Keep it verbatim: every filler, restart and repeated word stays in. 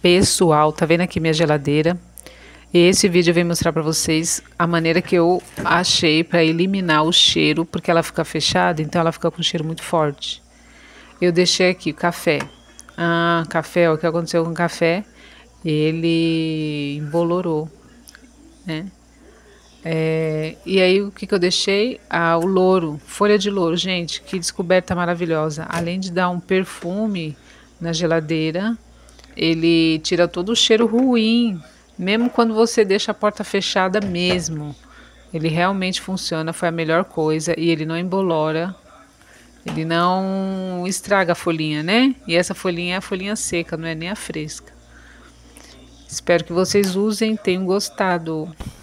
pessoal, tá vendo aqui minha geladeira? E esse vídeo eu venho mostrar para vocês a maneira que eu achei para eliminar o cheiro, porque ela fica fechada, então ela fica com um cheiro muito forte. Eu deixei aqui o café. Ah, café, o que aconteceu com o café? Ele embolorou, né? É, e aí o que, que eu deixei? Ah, o louro, folha de louro, gente, que descoberta maravilhosa. Além de dar um perfume na geladeira, ele tira todo o cheiro ruim, mesmo quando você deixa a porta fechada mesmo. Ele realmente funciona, foi a melhor coisa e ele não embolora, ele não estraga a folhinha, né? E essa folhinha é a folhinha seca, não é nem a fresca. Espero que vocês usem, tenham gostado.